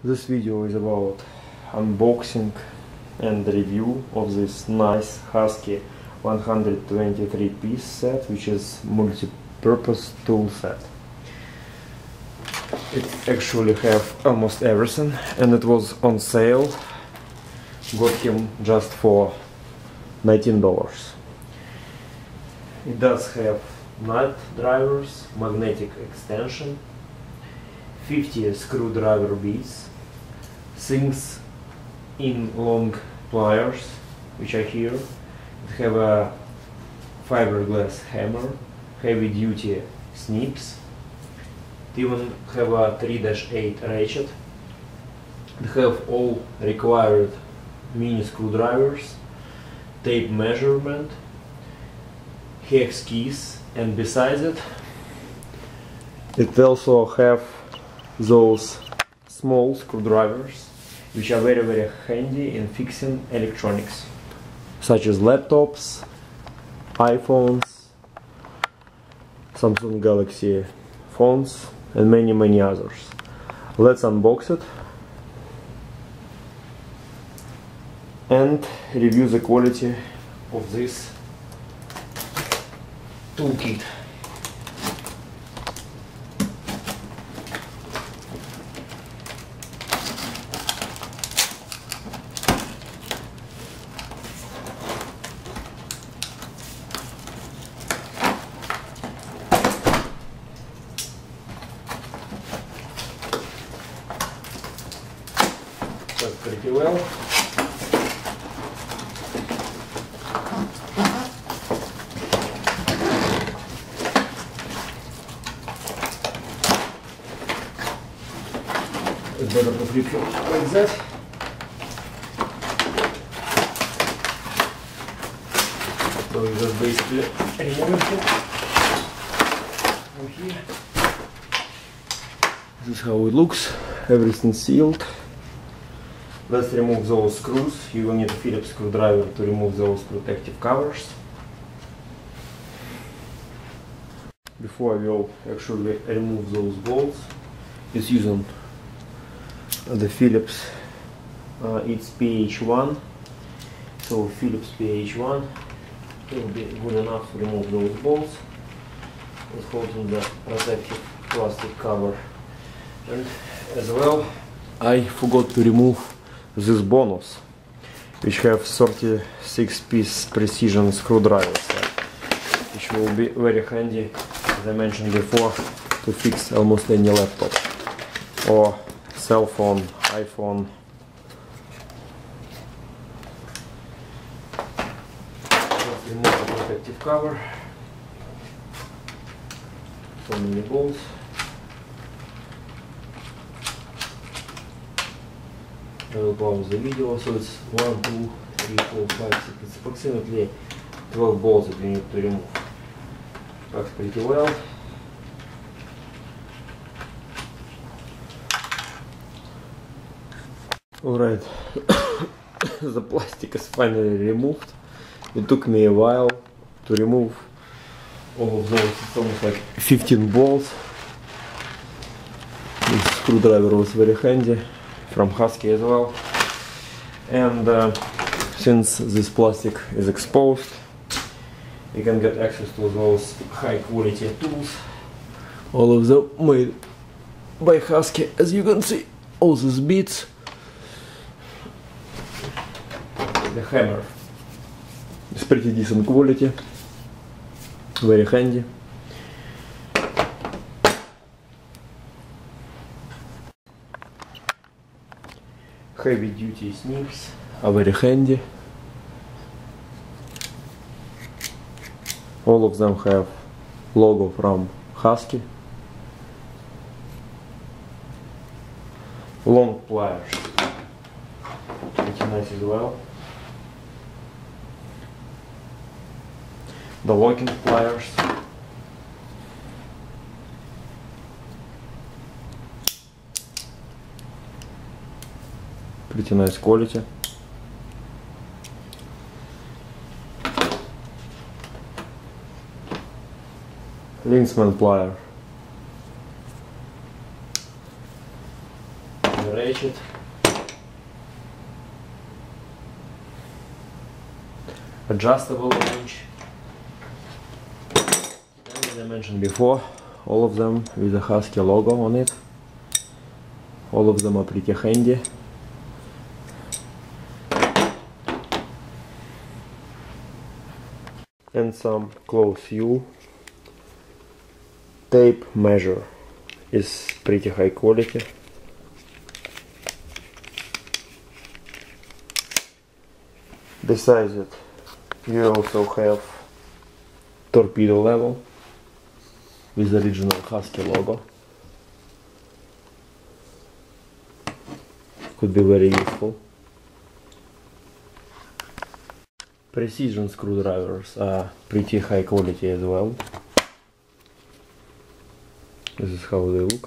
This video is about unboxing and review of this nice Husky 123 piece set, which is multi-purpose tool set. It actually have almost everything, and it was on sale. Got him just for $19. It does have nut drivers, magnetic extension, 50 screwdriver bits, things in long pliers, which are here. It have a fiberglass hammer, heavy duty snips. It even have a 3-8 ratchet. It have all required mini screwdrivers, tape measurement, hex keys, and besides it also have those small screwdrivers which are very handy in fixing electronics such as laptops, iPhones, Samsung Galaxy phones, and many others. Let's unbox it and review the quality of this toolkit. That's pretty well. It's better to flip it like that. So you just basically remove it from here. This is how it looks. Everything sealed. Let's remove those screws. You will need a Phillips screwdriver to remove those protective covers. Before I will actually remove those bolts, it's using the Phillips, it's PH1, so Phillips PH1 will be good enough to remove those bolts. It's holding the protective plastic cover. And as well, I forgot to remove this bonus, which have 36-piece precision screwdriver set, which will be very handy, as I mentioned before, to fix almost any laptop or cell phone, iPhone. Just remove the protective cover. So many bolts. I will pause the video. So it's 1, 2, 3, 4, 5, 6. It's approximately 12 bolts that we need to remove. Works pretty well. Alright, the plastic is finally removed. It took me a while to remove all of those. It's almost like 15 bolts. This screwdriver was very handy, from Husky as well. And since this plastic is exposed, you can get access to those high quality tools. All of them made by Husky, as you can see. All these bits. The hammer is pretty decent quality, very handy. Heavy duty snips are very handy. All of them have logo from Husky. Long pliers, pretty nice as well. The locking pliers. Pretty nice quality. Linksman plier. ratchet. Adjustable winch. And as I mentioned before, all of them with a Husky logo on it. All of them are pretty handy. And some close view. Tape measure is pretty high quality. Besides it, you also have torpedo level with the original Husky logo. Could be very useful. Precision screwdrivers are pretty high quality as well. This is how they look.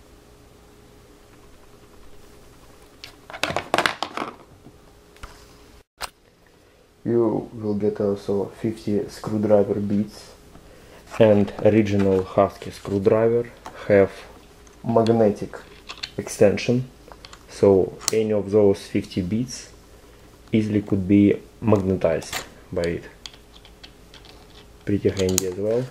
You will get also 50 screwdriver bits, and original Husky screwdriver have magnetic extension, so any of those 50 bits easily could be magnetized by it. Pretty handy as well.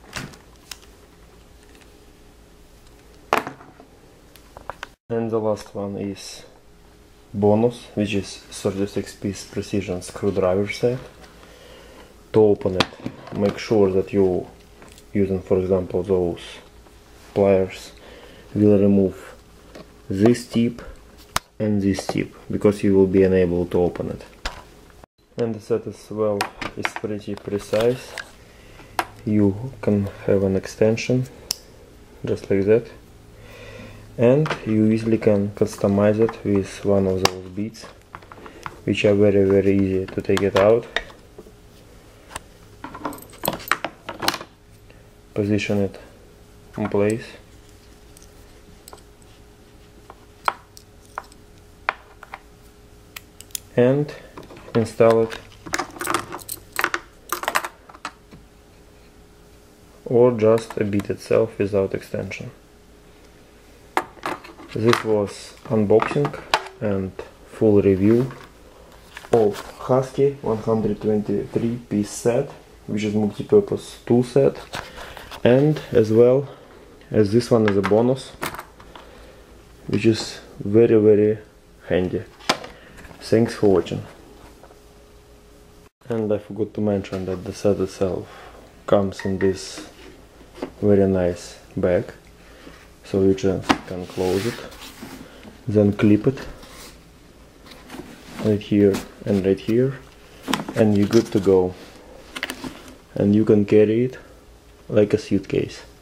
And the last one is bonus, which is 36-piece precision screwdriver set. To open it, make sure that you using, for example, those pliers will remove this tip and this tip, because you will be unable to open it. And the set as well is pretty precise. You can have an extension just like that, and you easily can customize it with one of those beads, which are very easy to take it out, position it in place, and install it, or just a bead itself without extension. This was unboxing and full review of Husky 123 piece set, which is multi-purpose tool set, and as well as this one is a bonus, which is very handy. Thanks for watching. And I forgot to mention that the set itself comes in this very nice bag, so you just can close it, then clip it right here and right here, and you're good to go, and you can carry it like a suitcase.